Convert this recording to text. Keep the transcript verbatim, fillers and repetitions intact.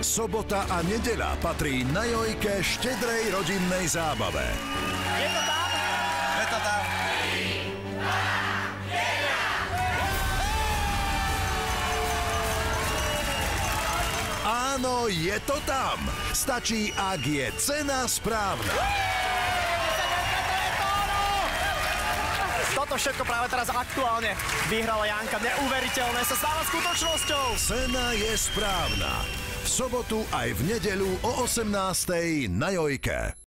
Sobota a nedeľa patrí na Jojke štedrej rodinnej zábave. Je to tam? Je to tam. Áno, je to tam. Stačí, ak je cena správna. Toto všetko práve teraz aktuálne vyhrala Janka. Neuveriteľné sa stáva skutočnosťou. Cena je správna. V sobotu aj v nedeľu o osemnástej na Jojke.